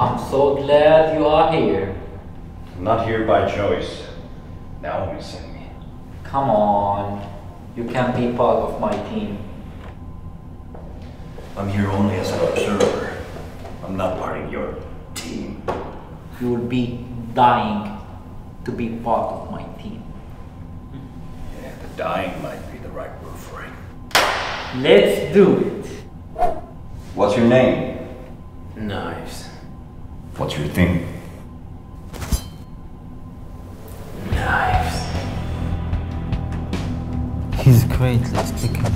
I'm so glad you are here. I'm not here by choice. Naomi sent me. Come on, you can be part of my team. I'm here only as an observer. I'm not part of your team. You will be dying to be part of my team. Yeah, the dying might be the right word for it. Let's do it. What's your name? Knives. What's your thing? Knives. He's great, let's pick him.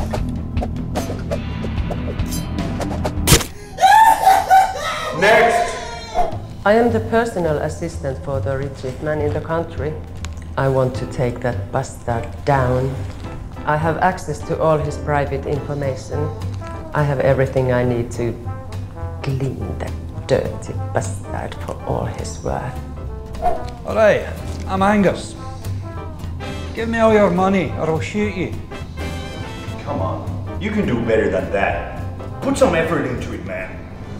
Next! I am the personal assistant for the richest man in the country. I want to take that bastard down. I have access to all his private information. I have everything I need to clean that dirty bastard for all his worth. Alright, I'm Angus. Give me all your money or I'll shoot you. Come on, you can do better than that. Put some effort into it, man.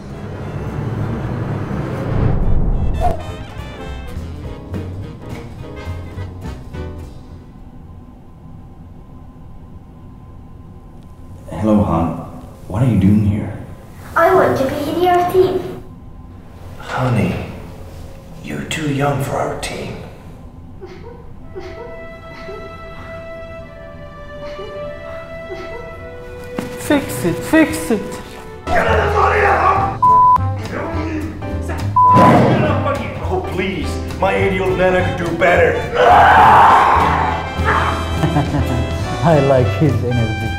Hello, Han. What are you doing here? I want to be in your team. Honey, you're too young for our team. Fix it, fix it! Oh, please. My 8-year-old Nana could do better. I like his energy.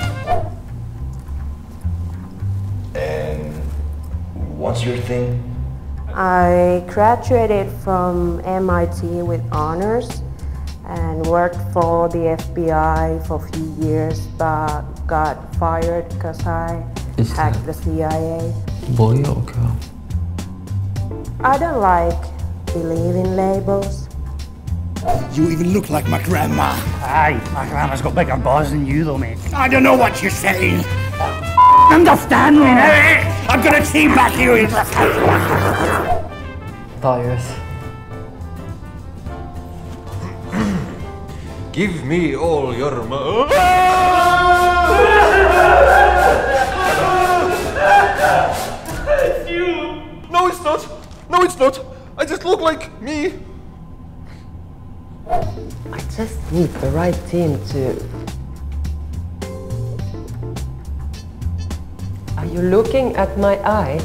And what's your thing? I graduated from MIT with honors and worked for the FBI for a few years, but got fired because I hacked the CIA. Boy or girl? I don't believe in labels. You even look like my grandma. Aye, my grandma's got bigger balls than you though, mate. I don't know what you're saying. Understand me now? I'm gonna team back you. Tires. Give me all your money. It's you! No, it's not! No, it's not! I just look like me! I just need the right team to... Are you looking at my eye?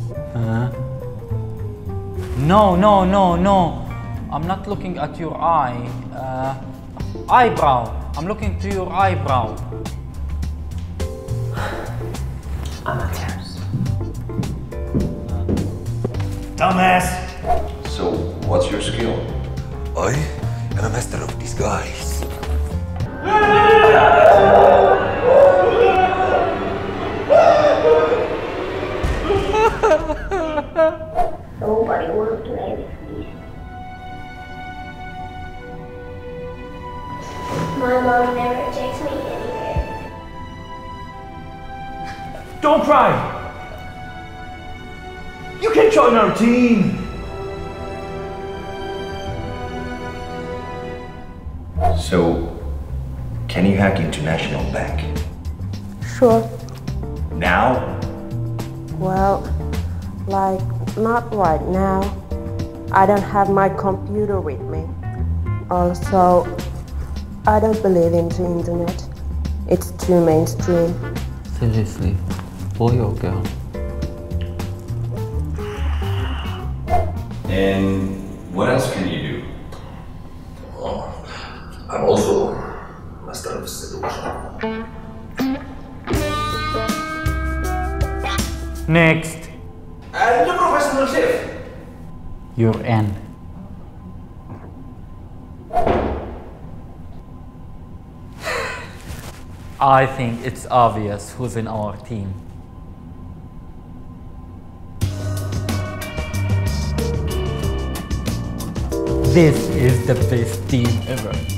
No. I'm not looking at your eye. Eyebrow. I'm looking to your eyebrow. Amateurs. Dumbass! So, what's your skill? I am a master of disguise. Nobody wants to play with me. My mom never takes me anywhere. Don't cry! You can join our team! So, can you hack International Bank? Sure. Now? Well, not right now. I don't have my computer with me. Also, I don't believe in the internet. It's too mainstream. Seriously, boy or girl? And what else can you do? Oh, I'm also master of seduction. Next. And the professional chef! You're in. I think it's obvious who's in our team. This is the best team ever.